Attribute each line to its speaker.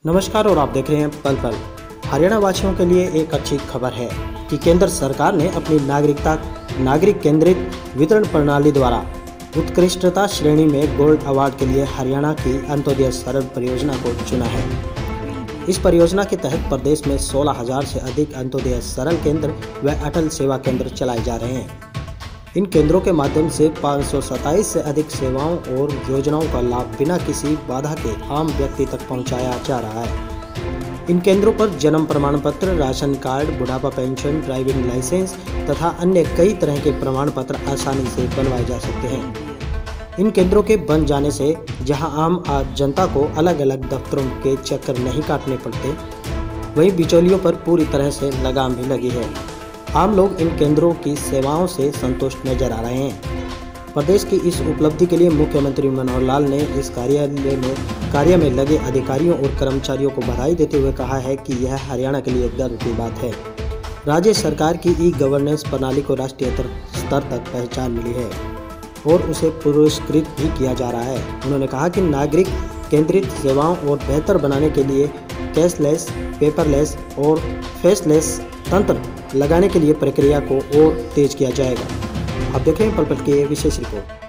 Speaker 1: नमस्कार और आप देख रहे हैं पल पल। हरियाणा वासियों के लिए एक अच्छी खबर है कि केंद्र सरकार ने अपनी नागरिक केंद्रित वितरण प्रणाली द्वारा उत्कृष्टता श्रेणी में गोल्ड अवार्ड के लिए हरियाणा की अंत्योदय सरल परियोजना को चुना है। इस परियोजना के तहत प्रदेश में 16,000 से अधिक अंत्योदय सरल केंद्र व अटल सेवा केंद्र चलाए जा रहे हैं। इन केंद्रों के माध्यम से 527 से अधिक सेवाओं और योजनाओं का लाभ बिना किसी बाधा के आम व्यक्ति तक पहुंचाया जा रहा है। इन केंद्रों पर जन्म प्रमाण पत्र, राशन कार्ड, बुढ़ापा पेंशन, ड्राइविंग लाइसेंस तथा अन्य कई तरह के प्रमाण पत्र आसानी से बनवाए जा सकते हैं। इन केंद्रों के बन जाने से जहां आम जनता को अलग अलग दफ्तरों के चक्कर नहीं काटने पड़ते, वहीं बिचौलियों पर पूरी तरह से लगाम भी लगी है। आम लोग इन केंद्रों की सेवाओं से संतुष्ट नजर आ रहे हैं। प्रदेश की इस उपलब्धि के लिए मुख्यमंत्री मनोहर लाल ने इस कार्य में लगे अधिकारियों और कर्मचारियों को बधाई देते हुए कहा है कि यह हरियाणा के लिए गर्व की बात है। राज्य सरकार की ई गवर्नेंस प्रणाली को राष्ट्रीय स्तर तक पहचान मिली है और उसे पुरस्कृत भी किया जा रहा है। उन्होंने कहा कि नागरिक केंद्रित सेवाओं और बेहतर बनाने के लिए कैशलेस, पेपरलेस और फेसलेस तंत्र लगाने के लिए प्रक्रिया को और तेज किया जाएगा। आप देख रहे हैं पल पल की विशेष रिपोर्ट।